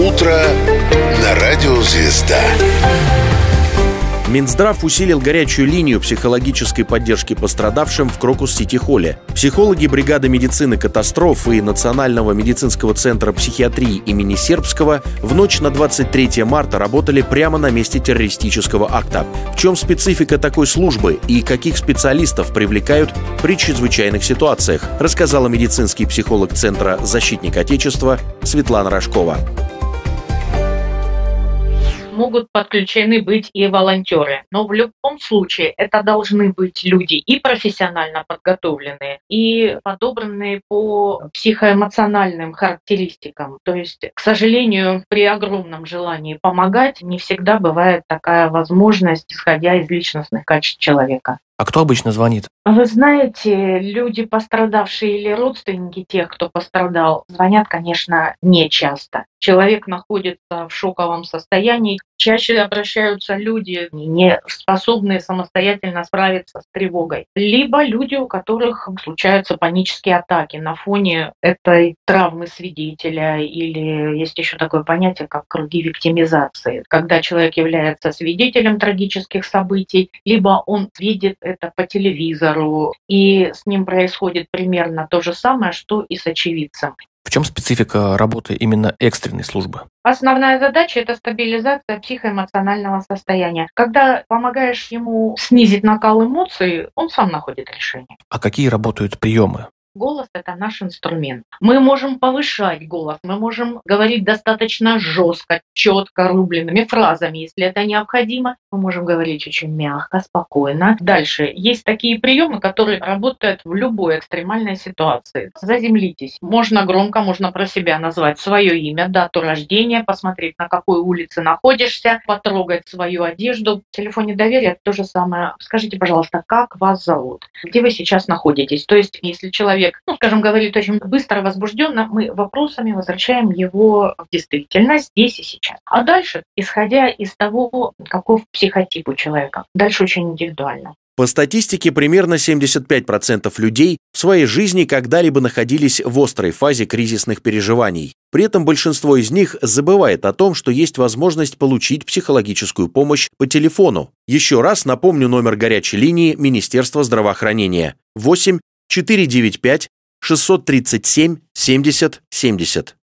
Утро на радио «Звезда». Минздрав усилил горячую линию психологической поддержки пострадавшим в Крокус-Сити-Холле. Психологи бригады медицины катастроф и Национального медицинского центра психиатрии имени Сербского в ночь на 23 марта работали прямо на месте террористического акта. В чем специфика такой службы и каких специалистов привлекают при чрезвычайных ситуациях, рассказала медицинский психолог Центра «Защитник Отечества» Светлана Рожкова. Могут подключены быть и волонтеры. Но в любом случае это должны быть люди и профессионально подготовленные, и подобранные по психоэмоциональным характеристикам. То есть, к сожалению, при огромном желании помогать не всегда бывает такая возможность, исходя из личностных качеств человека. А кто обычно звонит? Вы знаете, люди, пострадавшие или родственники тех, кто пострадал, звонят, конечно, не часто. Человек находится в шоковом состоянии. Чаще обращаются люди, не способные самостоятельно справиться с тревогой. Либо люди, у которых случаются панические атаки на фоне этой травмы свидетеля. Или есть еще такое понятие, как круги виктимизации. Когда человек является свидетелем трагических событий, либо он видит это по телевизору, и с ним происходит примерно то же самое, что и с очевидцем. В чем специфика работы именно экстренной службы? Основная задача – это стабилизация психоэмоционального состояния. Когда помогаешь ему снизить накал эмоций, он сам находит решение. А какие работают приемы? Голос – это наш инструмент. Мы можем повышать голос, мы можем говорить достаточно жестко, четко, рубленными фразами, если это необходимо. Мы можем говорить очень мягко, спокойно. Дальше. Есть такие приемы, которые работают в любой экстремальной ситуации. Заземлитесь. Можно громко, можно про себя назвать свое имя, дату рождения, посмотреть, на какой улице находишься, потрогать свою одежду. В телефоне доверия это то же самое. Скажите, пожалуйста, как вас зовут? Где вы сейчас находитесь? То есть, если человек говорит очень быстро, возбужденно, мы вопросами возвращаем его в действительность здесь и сейчас. А дальше, исходя из того, каков психотип у человека, дальше очень индивидуально. По статистике, примерно 75% людей в своей жизни когда-либо находились в острой фазе кризисных переживаний. При этом большинство из них забывает о том, что есть возможность получить психологическую помощь по телефону. Еще раз напомню номер горячей линии Министерства здравоохранения: 8 495 637 70 70.